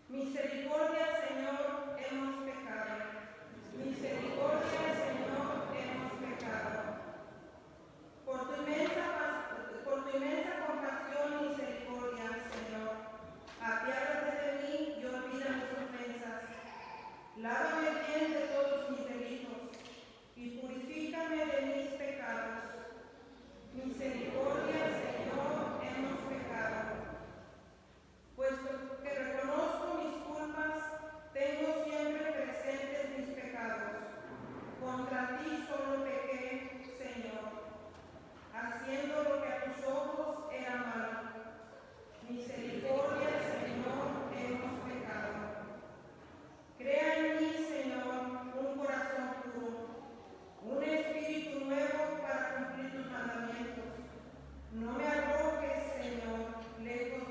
Misericordia, Señor, hemos pecado. Misericordia, Señor, hemos pecado. Por tu inmensa compasión y misericordia, Señor, apiádate de mí y olvida mis ofensas. Lávame bien de todos mis delitos y purifícame de mis pecados. Misericordia, Señor, hemos pecado. Puesto que reconozco mis culpas, tengo siempre presentes mis pecados. Contra ti solo pequé, Señor, haciendo lo que a tus ojos era malo. Misericordia, Señor, hemos pecado. Crea en mí, Señor, un corazón puro, un espíritu nuevo para cumplir tus mandamientos. No me arrojes, Señor, lejos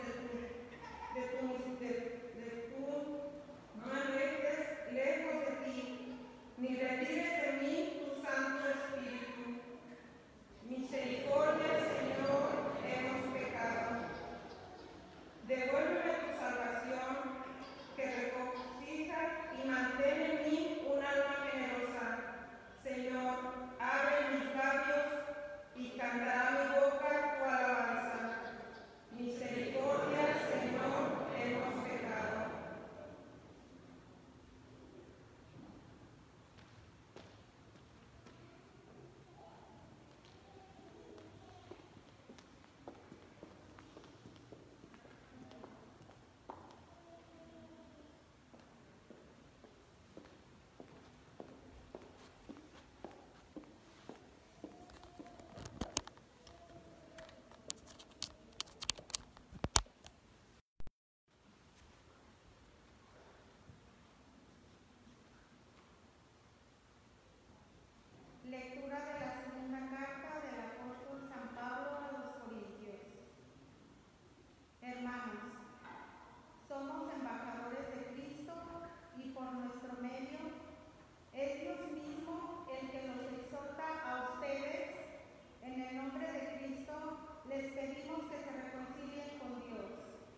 no me alejes lejos de ti, ni retires de mí tu Santo Espíritu. Misericordia, Señor, hemos pecado. Devuélveme tu salvación, que regocija y mantén en mí un alma generosa. Señor, abre mis labios y cantará mi boca tu alabanza. Misericordia, Señor, hemos pecado. Lectura de la segunda carta del apóstol San Pablo a los Corintios. Hermanos, somos embajadores de Cristo y por nuestro medio es Dios mismo el que los exhorta a ustedes. En el nombre de Cristo les pedimos que se reconcilien con Dios.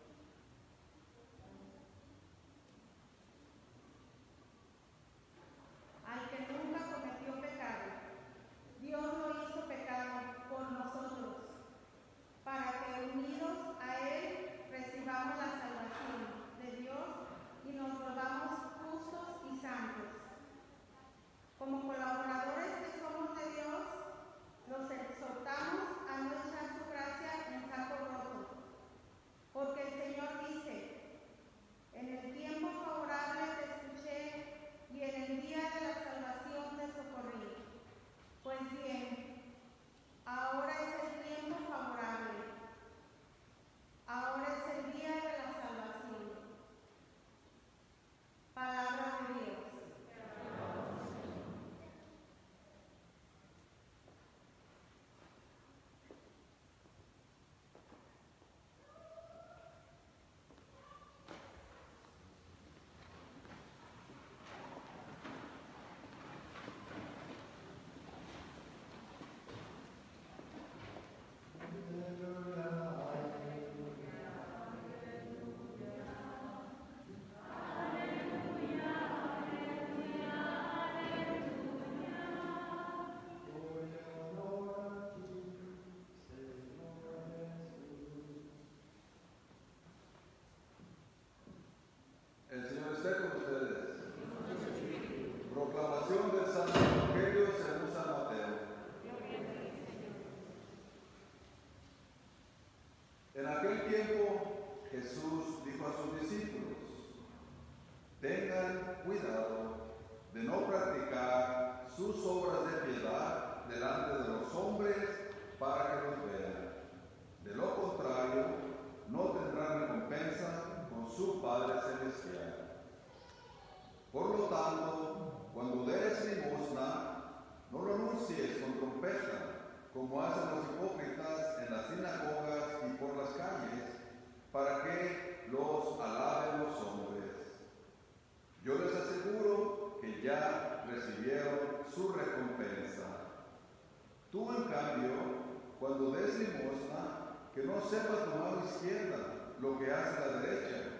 Al que nunca cometió pecado, Dios lo hizo pecado por nosotros, para que unidos a Él recibamos la salvación de Dios y nos volvamos justos y santos. Como colaboradores que somos de Dios, los exhortamos a no echar su gracia en saco roto, porque el Señor dice: en el tiempo favorable te escuché y en el día de la salvación te socorrí. Pues bien, ahora es el tiempo favorable. Ahora es el día de la salvación. Palabra de Dios. El Señor esté con ustedes. Proclamación del Santo Evangelio según San Mateo. En aquel tiempo Jesús dijo a sus discípulos: tengan cuidado de no practicar sus obras de piedad delante de los hombres para que los vean. De lo contrario, no tendrán recompensa con su Padre Celestial. Por lo tanto, cuando des limosna, no lo anuncies con trompeta, como hacen los hipócritas en las sinagogas y por las calles, para que los alaben los hombres. Yo les aseguro que ya recibieron su recompensa. Tú, en cambio, cuando des limosna, que no sepa tu mano izquierda lo que hace la derecha,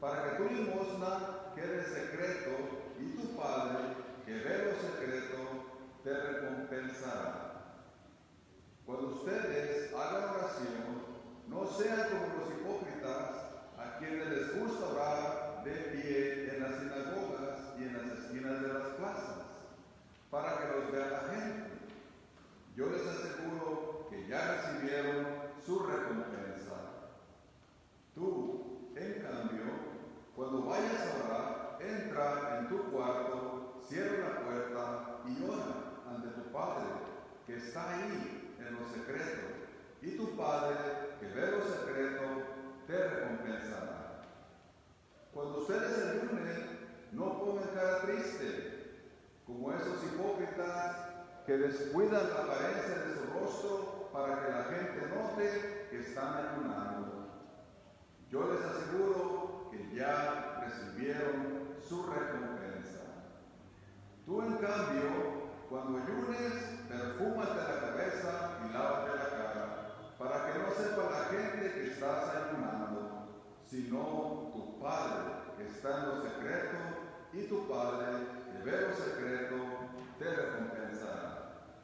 para que tu limosna quede secreto y tu Padre, que ve lo secreto, te recompensará. Cuando ustedes hagan oración, no sean como los hipócritas, a quienes les gusta orar de pie en las sinagogas y en las esquinas de las plazas, para que los vea la gente. Yo les aseguro que ya recibieron su recompensa. Tú, en cambio, cuando vayas a orar, entra en tu cuarto, cierra la puerta y ora ante tu Padre, que está ahí en lo secreto, y tu Padre, que ve lo secreto, te recompensará. Cuando ustedes ayunen, no pongan cara triste, como esos hipócritas que descuidan la apariencia de su rostro para que la gente note que están ayunando. Yo les aseguro que ya recibieron su recompensa. Tú, en cambio, cuando ayunes, perfúmate la cabeza y lávate la cara, para que no sepa la gente que estás ayunando, sino tu Padre que está en lo secreto, y tu Padre que ve lo secreto te recompensará.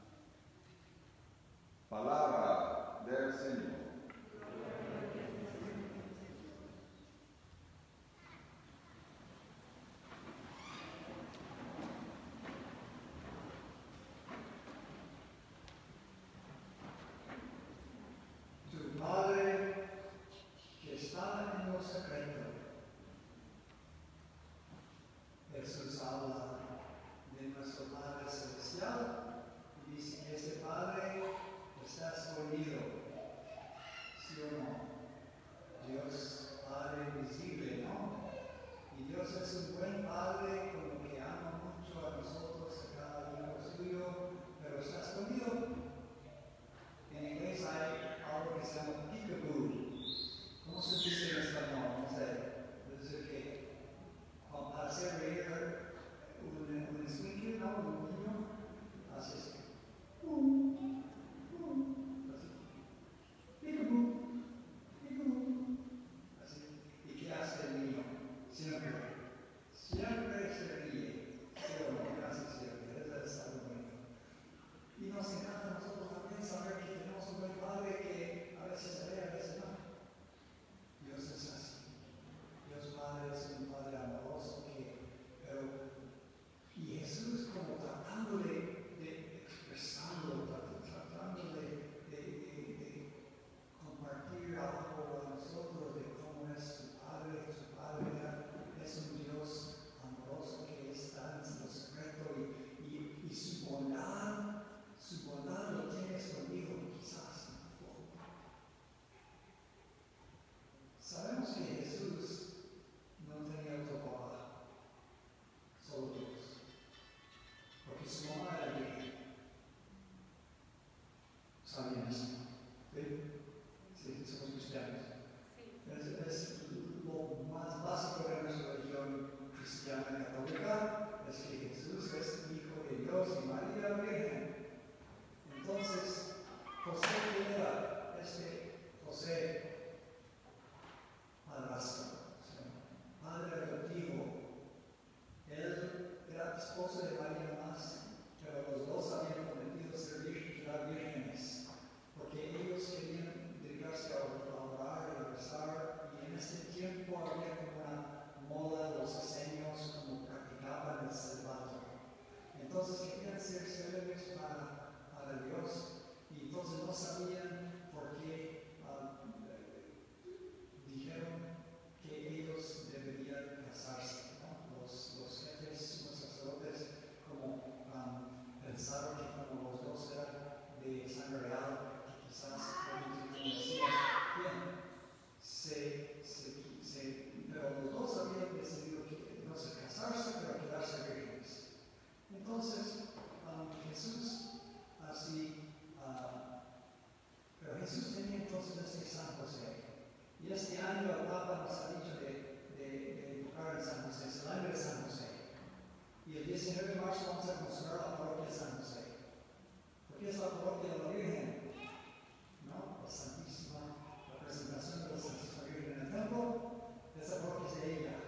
Palabra del Señor. Tu Padre que está en lo secreto. Jesús habla de nuestro Padre Celestial y dice que este Padre está escondido. ¿Sí o no? Dios Padre invisible, ¿no? Y Dios es un buen Padre con lo que ama mucho a nosotros, a cada hijo suyo, pero está escondido. En inglés hay algo que se llama peekaboo. ¿Cómo se dice en español? No sé. Es decir, que para hacer reír un escuincle, ¿no? Un niño, hace así. Peekaboo, peekaboo. Así. ¿Y qué hace el niño? Siempre se ríe. ¿Sí o no? Casi siempre. Eso es algo bonito. Y nos encanta a nosotros también saber que tenemos un buen Padre que a veces se ve, a veces no. Dios es así. Dios Padre es un Padre amoroso y Jesús como tratando de expresarlo, tratando de compartir algo a nosotros de cómo es su Padre. Su Padre es un Dios amoroso que está en lo secreto y su bondad lo tiene escondido quizás un poco. Sabemos que Jesús no tenía otro papá, solo Dios, porque su mamá era virgen. ¿Sabían eso? Sí, somos cristianos. Es lo más básico de nuestra religión cristiana católica, es que Jesús es hijo de Dios y María virgen. Entonces, José, ¿quién era? José, madrastro, padre adoptivo. Él era esposo de María más, pero los dos habían prometido quedar vírgenes, porque ellos querían dedicarse a orar y a rezar, y en ese tiempo había como una moda de los esenios, como practicaban el celibato. Entonces querían ser célibes para Dios, y entonces no sabían por qué dijeron que ellos deberían casarse, ¿no? Los jefes, los sacerdotes, como pensaron que como los dos eran de sangre real, que quizás como decías, pero los dos habían decidido que no se casarse, pero quedarse vírgenes. Entonces, Jesús así, pero Jesús tenía entonces San José. Y este año el Papa nos ha dicho de tocar en San José, es el año de San José. Y el 19 de marzo vamos a considerar la parroquia de San José. Porque es la parroquia de la Virgen, ¿no? La Santísima, la presentación de la Santísima Virgen en el templo, esa parroquia es de ella.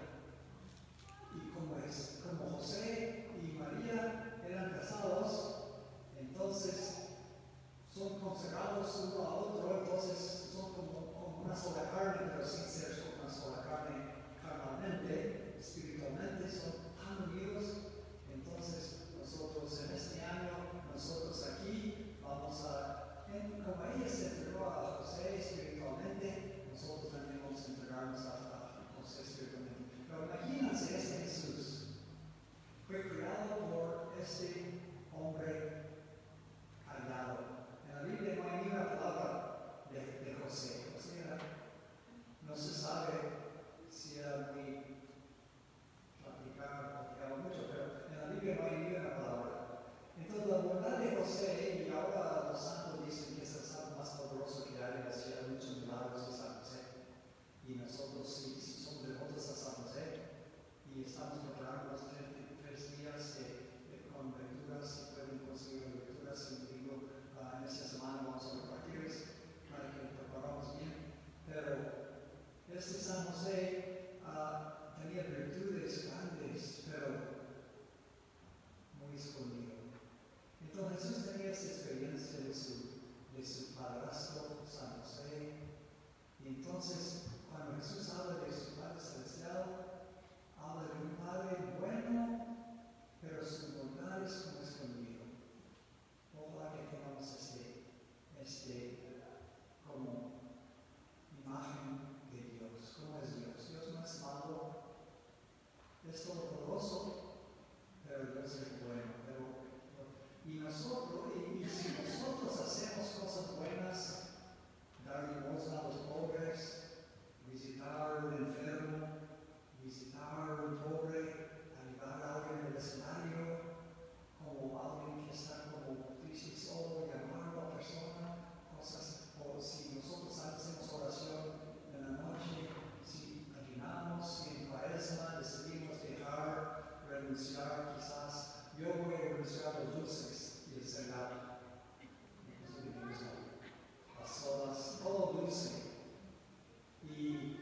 renunciar, quizás yo voy a renunciar a los dulces y el cereal. Eso es lo que me gusta. Las sodas, todo dulce. Y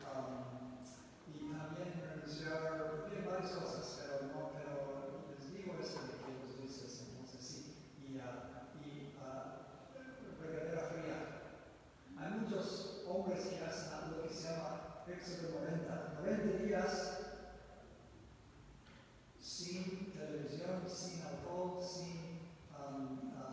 también renunciar, bien, varias cosas, pero les digo esto de que los dulces, entonces sí. Y regadera fría. Hay muchos hombres que hacen lo que se llama éxodo 90 días sin televisión, sin alcohol, sin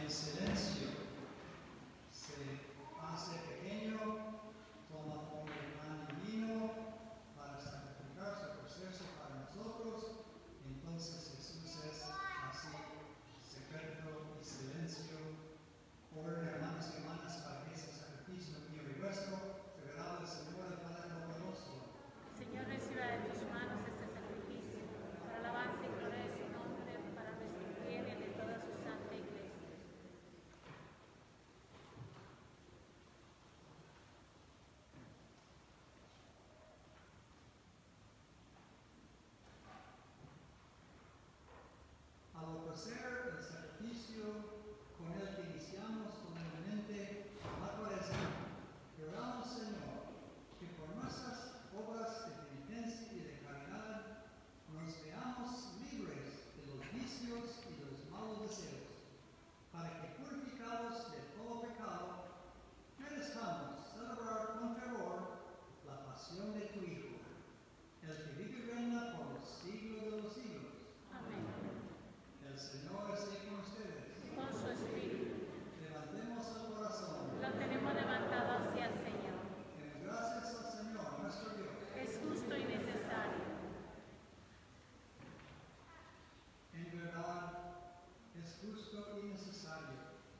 en silencio se hace pequeño, toma forma de pan y vino para sacrificarse, ofrecerse para nosotros. Entonces Jesús es así, secreto y silencio. Oren, hermanos y hermanas, para que ese sacrificio mío y vuestro se grave del Señor el Padre Todopoderoso. Señor, reciba de tus manos este sacrificio, para alabanza y gloria de su nombre, para nuestro bien y de toda su santa iglesia. Al ofrecer el sacrificio con el que iniciamos solemnemente la cuaresma, oramos, Señor, que por nuestras obras de penitencia y de caridad nos veamos libres de los vicios y de los malos deseos, para que purificados de todo pecado, merezcamos celebrar con fervor la pasión de tu Hijo, el que vive y reina por los siglos de los siglos. Amén. El Señor esté con ustedes. Con su espíritu. Levantemos el corazón. Lo tenemos levantado hacia el Señor. Demos gracias al Señor, nuestro Dios. Es justo y necesario. En verdad, es justo y necesario.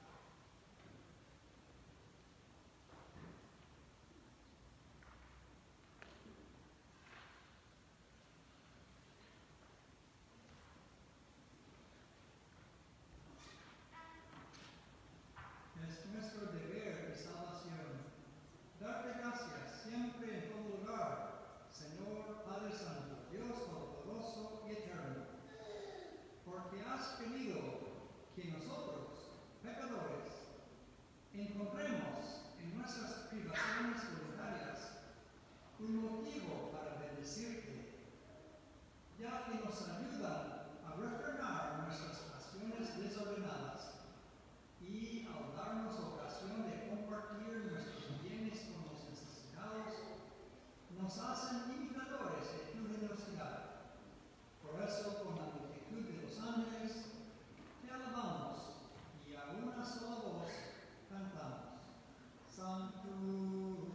Es nuestro deber de salvación darte gracias siempre en todo lugar, Señor Padre Santo, Dios Todopoderoso y Eterno, porque has querido que nosotros, pecadores, encontremos en nuestras privaciones voluntarias un motivo para bendecirte, ya que nos ayudan a refrenar nuestras pasiones desordenadas y al darnos ocasión de compartir nuestros bienes con los necesitados, nos hacen imitadores de tu generosidad. Por eso, con la multitud de los ángeles, te alabamos y a una sola voz cantamos. Sanctus,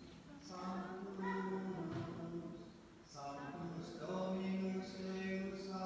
Sanctus, Sanctus Dominus Deus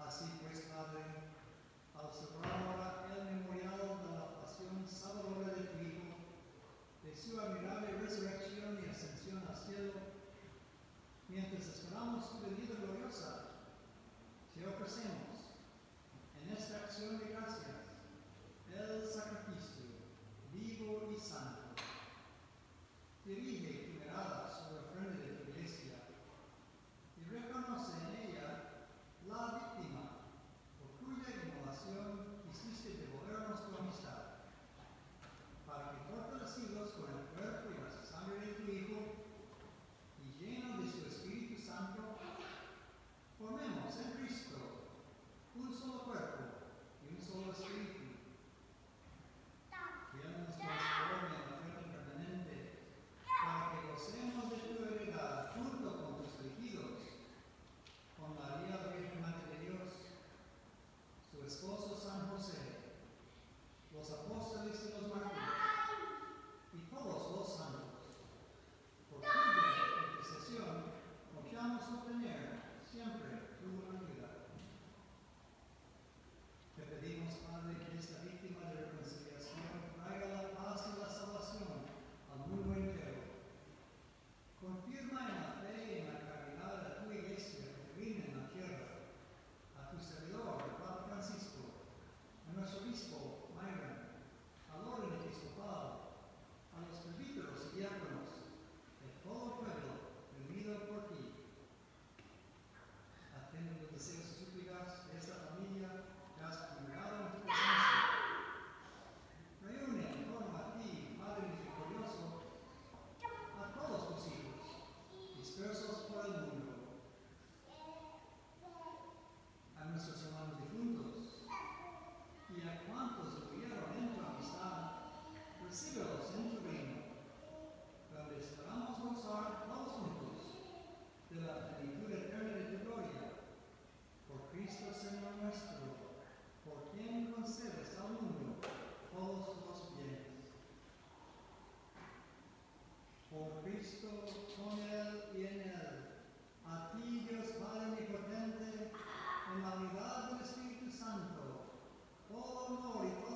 Así pues, Padre, al celebrar ahora el memorial de la pasión salvadora de tu Hijo, de su admirable resurrección y ascensión al cielo, mientras esperamos su venida gloriosa, te ofrecemos en esta acción de gracias el sacrificio vivo y santo. Dirige tu mirada sobre la frente de tu iglesia y reconoce en ella la víctima por cuya inmolación quisiste devolvernos tu amistad, para que fortalecidos con el cuerpo y la sangre de tu Hijo y llenos de su Espíritu Santo, formemos en Cristo un solo cuerpo y un solo espíritu. Que Él nos transforme en oferta permanente para que gocemos de tu heredad junto con tus elegidos, con María, la Virgen Madre de Dios, su esposo San José, los apóstoles y los mártires, y todos los santos, por cuya intercesión confiamos obtener siempre tu ayuda. Te pedimos, Padre, que esta víctima de reconciliación traiga la paz y la salvación al mundo entero. Confirma en la fe y en la caridad a tu iglesia que reina en la tierra, a tu servidor, el Papa Francisco, a nuestro obispo Myron, al orden episcopal, a los presbíteros y diáconos, de todo el pueblo reunido por ti. Atiende los deseos y súplicas de esta familia que has congregado en tu presencia. Reúne en torno a ti, Padre misericordioso, a todos tus hijos, dispersos por el mundo, a nuestros hermanos difuntos y a cuantos murieron en tu amistad, recíbelos en tu reino, donde esperamos gozar todos juntos de la plenitud eterna de tu gloria. Por Cristo Señor nuestro, por quien concedes al mundo todos los bienes. Por Cristo, con Él y en Él, a ti Dios Padre omnipotente, en la unidad del Espíritu Santo, todo honor y